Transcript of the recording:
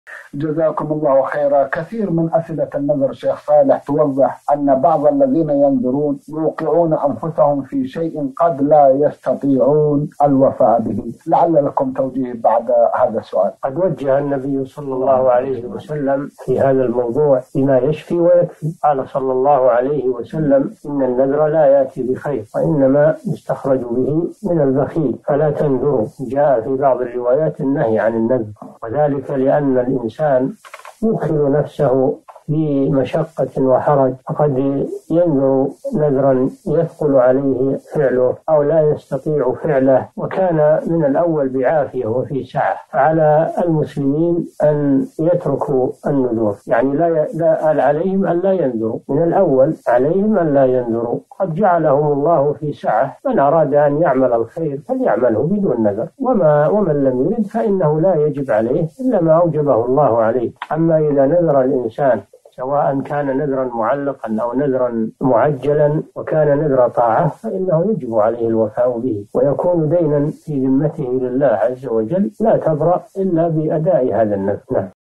جزاكم الله خيرا. كثير من أسئلة النذر شيخ صالح توضح أن بعض الذين ينذرون يوقعون أنفسهم في شيء قد لا يستطيعون الوفاء به. لعل لكم توجيه بعد هذا السؤال. قد وجه النبي صلى الله عليه وسلم في هذا الموضوع بما يشفي ويكفي. قال صلى الله عليه وسلم: إن النذر لا يأتي بخير وإنما يستخرج به من البخيل فلا تنذروا. جاء في بعض الروايات النهي عن النذر، وذلك لأن الإنسان يدخل نفسه في مشقة وحرج، فقد ينذر نذرا يثقل عليه فعله أو لا يستطيع فعله، وكان من الأول بعافية وفي سعة. فعلى المسلمين أن يتركوا النذور، يعني لا عليهم أن لا ينذروا من الأول، عليهم أن لا ينذروا. قد جعلهم الله في سعة، من أراد أن يعمل الخير فليعمله بدون نذر، ومن لم يرد فإنه لا يجب عليه إلا ما أوجبه الله عليه. أما إذا نذر الإنسان سواء كان نذرا معلقا أو نذرا معجلا وكان نذر طاعة فإنه يجب عليه الوفاء به، ويكون دينا في ذمته لله عز وجل لا تبرأ إلا بأداء هذا النذر.